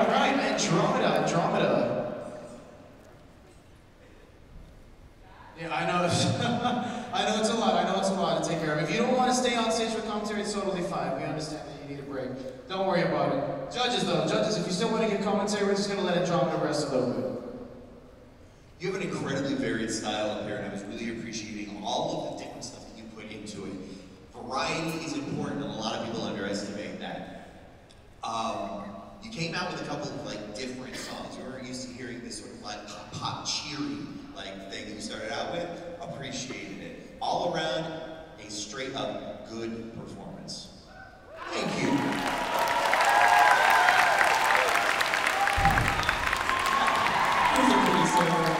right, Andromeda, Andromeda. Yeah, I know. I know it's a lot. I know it's a lot to take care of. If you don't want to stay on stage for commentary, it's totally fine. We understand that you need a break. Don't worry about it. Judges, though, judges, if you still want to give commentary, we're just going to let Andromeda rest a little bit. You have an incredibly varied style up here, and I was really appreciating all of the different stuff that you put into it. Variety is important, and a lot of people underestimate that. You came out with a couple of like different songs. We weren't used to hearing this sort of like pop cheery like thing that you started out with. Appreciated it. All around, a straight up good performance. Thank you. Those are pretty simple.